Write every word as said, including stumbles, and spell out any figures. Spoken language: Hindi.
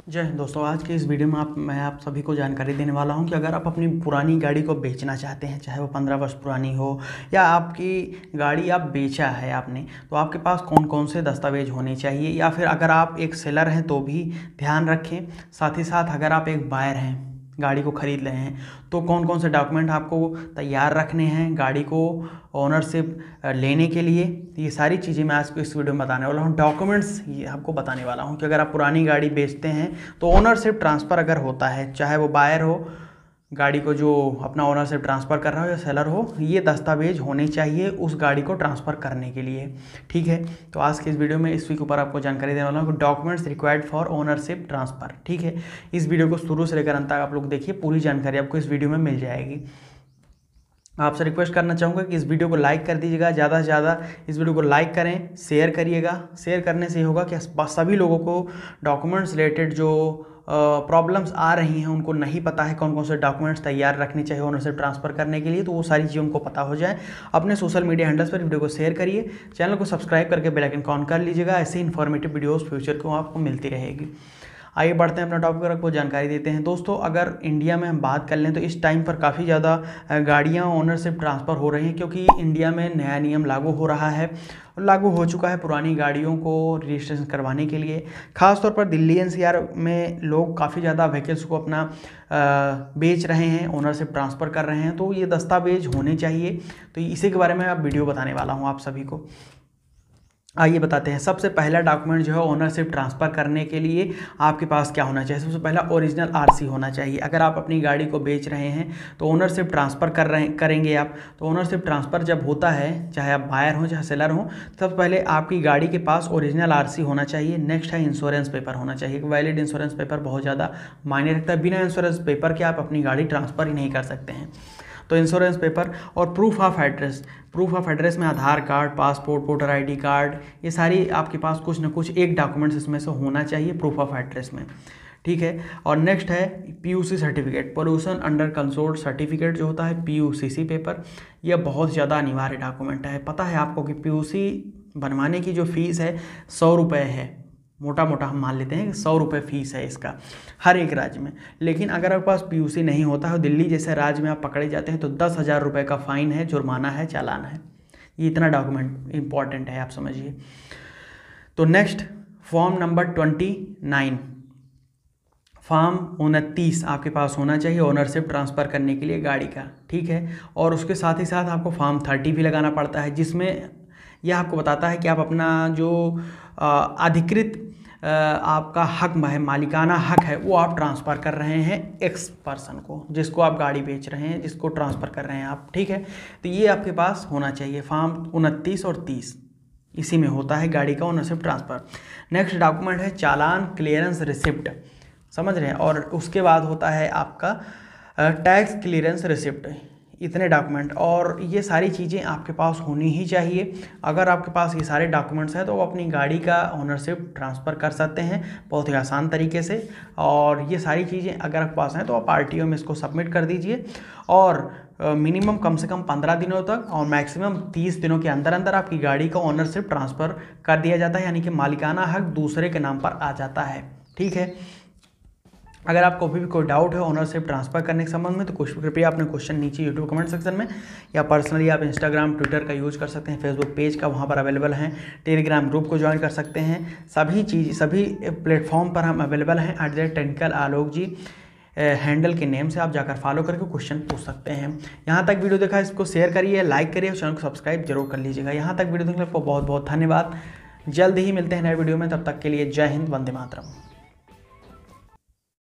जय हिंद दोस्तों। आज के इस वीडियो में आप मैं आप सभी को जानकारी देने वाला हूं कि अगर आप अपनी पुरानी गाड़ी को बेचना चाहते हैं, चाहे वो पंद्रह वर्ष पुरानी हो या आपकी गाड़ी आप बेचा है आपने, तो आपके पास कौन कौन से दस्तावेज होने चाहिए, या फिर अगर आप एक सेलर हैं तो भी ध्यान रखें। साथ ही साथ अगर आप एक बायर हैं, गाड़ी को ख़रीद रहे हैं, तो कौन कौन से डॉक्यूमेंट आपको तैयार रखने हैं गाड़ी को ओनरशिप लेने के लिए। ये सारी चीज़ें मैं आज को इस वीडियो में बताने वाला हूँ। डॉक्यूमेंट्स ये आपको बताने वाला हूँ कि अगर आप पुरानी गाड़ी बेचते हैं तो ओनरशिप ट्रांसफ़र अगर होता है, चाहे वो बायर हो, गाड़ी को जो अपना ओनरशिप ट्रांसफ़र कर रहा हो या सेलर हो, ये दस्तावेज होने चाहिए उस गाड़ी को ट्रांसफ़र करने के लिए। ठीक है, तो आज के इस वीडियो में इस वीक ऊपर आपको जानकारी देने वाला हूँ कि documents required for ownership transfer. ठीक है, इस वीडियो को शुरू से लेकर अंत तक आप लोग देखिए, पूरी जानकारी आपको इस वीडियो में मिल जाएगी। आपसे रिक्वेस्ट करना चाहूँगा कि इस वीडियो को लाइक कर दीजिएगा, ज़्यादा से ज़्यादा इस वीडियो को लाइक करें, शेयर करिएगा। शेयर करने से होगा कि सभी लोगों को डॉक्यूमेंट्स रिलेटेड जो प्रॉब्लम्स आ रही हैं, उनको नहीं पता है कौन कौन से डॉक्यूमेंट्स तैयार रखने चाहिए ओनरशिप ट्रांसफ़र करने के लिए, तो वो सारी चीज़ें उनको पता हो जाए। अपने सोशल मीडिया हैंडल्स पर वीडियो को शेयर करिए, चैनल को सब्सक्राइब करके बेल आइकन को ऑन कर लीजिएगा। ऐसे इन्फॉर्मेटिव वीडियोज़ फ्यूचर को आपको मिलती रहेगी। आइए बढ़ते हैं अपना टॉपिक पर, आपको जानकारी देते हैं। दोस्तों, अगर इंडिया में हम बात कर लें तो इस टाइम पर काफ़ी ज़्यादा गाड़ियाँ ओनरशिप ट्रांसफ़र हो रही हैं, क्योंकि इंडिया में नया नियम लागू हो रहा है, लागू हो चुका है पुरानी गाड़ियों को रजिस्ट्रेशन करवाने के लिए। ख़ास तौर पर दिल्ली एन सी आर में लोग काफ़ी ज़्यादा व्हीकल्स को अपना बेच रहे हैं, ओनरशिप ट्रांसफ़र कर रहे हैं, तो ये दस्तावेज होने चाहिए। तो इसी के बारे में अब वीडियो बताने वाला हूँ आप सभी को। आइए बताते हैं। सबसे पहला डॉक्यूमेंट जो है ओनरशिप ट्रांसफ़र करने के लिए आपके पास क्या होना चाहिए। सबसे पहला ओरिजिनल आरसी होना चाहिए। अगर आप अपनी गाड़ी को बेच रहे हैं तो ओनरशिप ट्रांसफ़र कर रहे करेंगे आप, तो ओनरशिप ट्रांसफ़र जब होता है, चाहे आप बायर हों चाहे सेलर हों, सबसे पहले आपकी गाड़ी के पास ओरिजिनल आरसी होना चाहिए। नेक्स्ट है इंश्योरेंस पेपर होना चाहिए। वैलिड इंश्योरेंस पेपर बहुत ज़्यादा मायने रखता है। बिना इंश्योरेंस पेपर के आप अपनी गाड़ी ट्रांसफ़र ही नहीं कर सकते हैं। तो इंश्योरेंस पेपर और proof of address. Proof of address में Aadhaar card, passport, voter ID card, ये सारी आपके पास कुछ ना कुछ एक डॉक्यूमेंट्स इसमें से होना चाहिए प्रूफ ऑफ एड्रेस में। ठीक है, और नेक्स्ट है PUC certificate, pollution under control certificate जो होता है, पीयूसीसी पेपर। यह बहुत ज़्यादा अनिवार्य डॉक्यूमेंट है। पता है आपको कि पीयूसी बनवाने की जो फ़ीस है सौ रुपये है, मोटा मोटा हम मान लेते हैं कि सौ रुपये फ़ीस है इसका हर एक राज्य में। लेकिन अगर आपके पास पीयूसी नहीं होता है, दिल्ली जैसे राज्य में आप पकड़े जाते हैं, तो दस हज़ार रुपये का फ़ाइन है, जुर्माना है, चालान है। ये इतना डॉक्यूमेंट इंपॉर्टेंट है, आप समझिए। तो next form number twenty nine, form उनतीस आपके पास होना चाहिए ओनरशिप ट्रांसफ़र करने के लिए गाड़ी का। ठीक है, और उसके साथ ही साथ आपको फॉर्म थर्टी भी लगाना पड़ता है, जिसमें यह आपको बताता है कि आप अपना जो अधिकृत आपका हक है, मालिकाना हक है, वो आप ट्रांसफ़र कर रहे हैं एक्स पर्सन को, जिसको आप गाड़ी बेच रहे हैं, जिसको ट्रांसफ़र कर रहे हैं आप। ठीक है, तो ये आपके पास होना चाहिए फॉर्म उनतीस और तीस, इसी में होता है गाड़ी का ओनरशिप ट्रांसफ़र। नेक्स्ट डॉक्यूमेंट है चालान क्लियरेंस रिसिप्ट, समझ रहे हैं, और उसके बाद होता है आपका टैक्स क्लियरेंस रिसिप्ट। इतने डॉक्यूमेंट और ये सारी चीज़ें आपके पास होनी ही चाहिए। अगर आपके पास ये सारे डॉक्यूमेंट्स हैं तो आप अपनी गाड़ी का ओनरशिप ट्रांसफ़र कर सकते हैं बहुत ही आसान तरीके से। और ये सारी चीज़ें अगर आपके पास हैं तो आप आरटीओ में इसको सबमिट कर दीजिए, और मिनिमम कम से कम पंद्रह दिनों तक और मैक्सिमम तीस दिनों के अंदर अंदर आपकी गाड़ी का ओनरशिप ट्रांसफ़र कर दिया जाता है, यानी कि मालिकाना हक दूसरे के नाम पर आ जाता है। ठीक है, अगर आपको अभी भी कोई डाउट है ओनरशिप ट्रांसफ़र करने के संबंध में तो कुछ कृपया अपने क्वेश्चन नीचे यूट्यूब कमेंट सेक्शन में, या पर्सनली आप इंस्टाग्राम ट्विटर का यूज़ कर सकते हैं, फेसबुक पेज का वहाँ पर अवेलेबल हैं, टेलीग्राम ग्रुप को ज्वाइन कर सकते हैं। सभी चीज़ सभी प्लेटफॉर्म पर हम अवेलेबल हैं। At the rate technical Alok ji handle के नेम से आप जाकर फॉलो करके क्वेश्चन पूछ सकते हैं। यहाँ तक वीडियो देखा, इसको शेयर करिए, लाइक करिए, चैनल को सब्सक्राइब जरूर कर लीजिएगा। यहाँ तक वीडियो देखने को बहुत बहुत धन्यवाद। जल्द ही मिलते हैं नए वीडियो में, तब तक के लिए जय हिंद, वंदे मातरम।